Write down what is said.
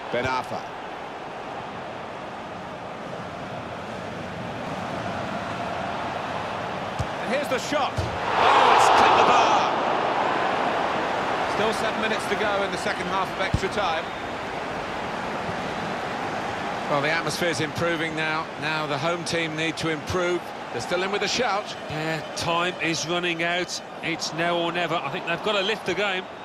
Ben Arfa. And here's the shot. Oh, it's cut the bar. Still 7 minutes to go in the second half of extra time. Well, the atmosphere's improving now. Now the home team need to improve. They're still in with a shout. Yeah, time is running out. It's now or never. I think they've got to lift the game.